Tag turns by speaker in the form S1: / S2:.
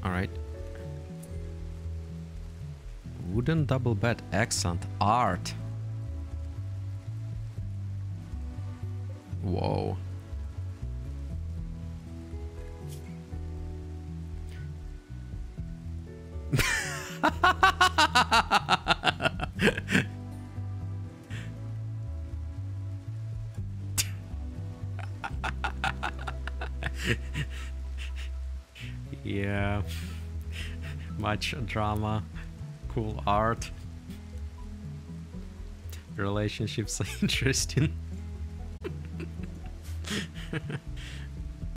S1: All right. Wooden double bed, accent, art. Whoa. Yeah. Much drama. Cool art. Relationships are interesting.